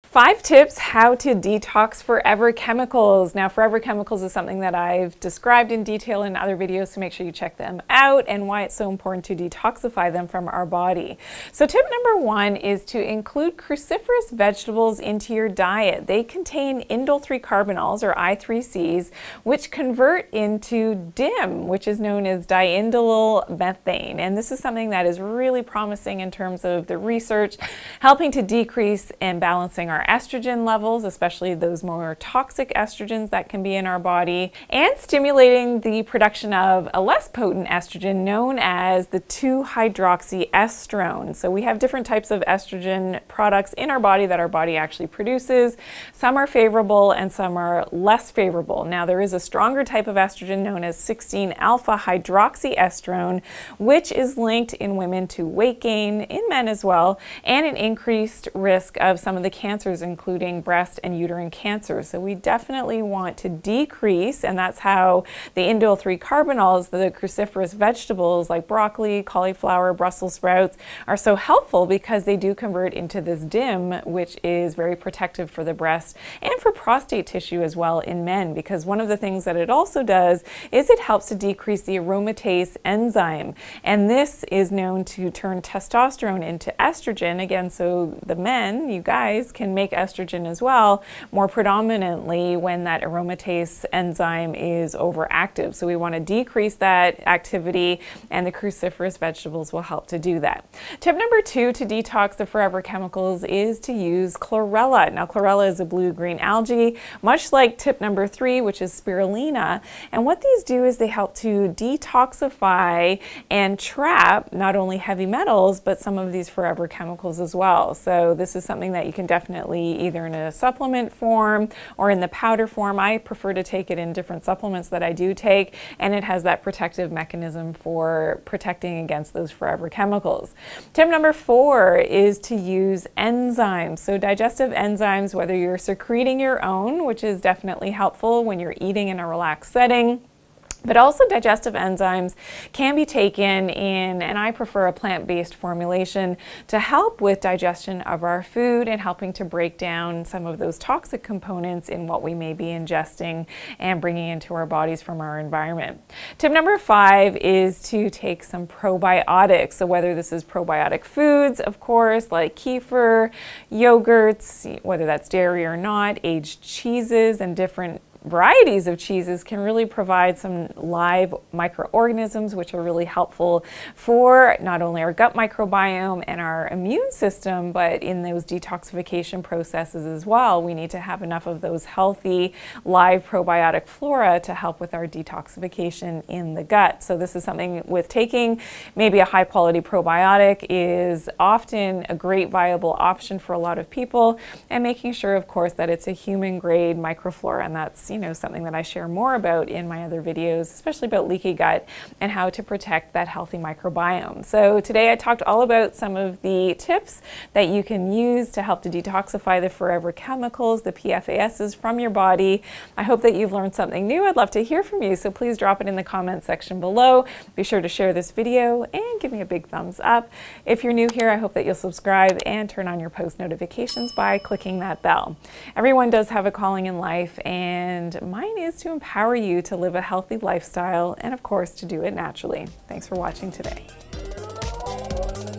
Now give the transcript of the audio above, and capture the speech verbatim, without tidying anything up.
Five tips how to detox forever chemicals. Now, forever chemicals is something that I've described in detail in other videos, so make sure you check them out, and why it's so important to detoxify them from our body. So tip number one is to include cruciferous vegetables into your diet. They contain indole three carbanols, or I three Cs, which convert into D I M, which is known as diindole methane. And this is something that is really promising in terms of the research, helping to decrease and balancing our estrogen levels, especially those more toxic estrogens that can be in our body, and stimulating the production of a less potent estrogen known as the two hydroxyestrone. So we have different types of estrogen products in our body that our body actually produces. Some are favorable and some are less favorable. Now, there is a stronger type of estrogen known as sixteen alpha hydroxyestrone, which is linked in women to weight gain, in men as well, and an increased risk of some of the cancers, including breast and uterine cancer. So we definitely want to decrease, and that's how the indole three carbanols, the cruciferous vegetables like broccoli, cauliflower, Brussels sprouts, are so helpful because they do convert into this D I M, which is very protective for the breast and for prostate tissue as well in men, because one of the things that it also does is it helps to decrease the aromatase enzyme, and this is known to turn testosterone into estrogen again, so the men, you guys, can make estrogen as well more predominantly when that aromatase enzyme is overactive. So we want to decrease that activity, and the cruciferous vegetables will help to do that. Tip number two to detox the forever chemicals is to use Chlorella. Now, Chlorella is a blue-green algae, much like tip number three, which is Spirulina. And what these do is they help to detoxify and trap not only heavy metals, but some of these forever chemicals as well. So this is something that you can definitely either in a supplement form or in the powder form. I prefer to take it in different supplements that I do take, and it has that protective mechanism for protecting against those forever chemicals. Tip number four is to use enzymes. So digestive enzymes, whether you're secreting your own, which is definitely helpful when you're eating in a relaxed setting, but also digestive enzymes can be taken in, and I prefer a plant-based formulation to help with digestion of our food and helping to break down some of those toxic components in what we may be ingesting and bringing into our bodies from our environment. Tip number five is to take some probiotics. So whether this is probiotic foods, of course, like kefir, yogurts, whether that's dairy or not, aged cheeses, and different varieties of cheeses can really provide some live microorganisms, which are really helpful for not only our gut microbiome and our immune system, but in those detoxification processes as well. We need to have enough of those healthy live probiotic flora to help with our detoxification in the gut. So this is something with taking maybe a high quality probiotic is often a great viable option for a lot of people, and making sure, of course, that it's a human grade microflora, and that's you know something that I share more about in my other videos, especially about leaky gut and how to protect that healthy microbiome. So today I talked all about some of the tips that you can use to help to detoxify the forever chemicals, the P F A Ss from your body. I hope that you've learned something new. I'd love to hear from you, so please drop it in the comment section below. Be sure to share this video and give me a big thumbs up. If you're new here, I hope that you'll subscribe and turn on your post notifications by clicking that bell. Everyone does have a calling in life, and And mine is to empower you to live a healthy lifestyle and, of course, to do it naturally. Thanks for watching today.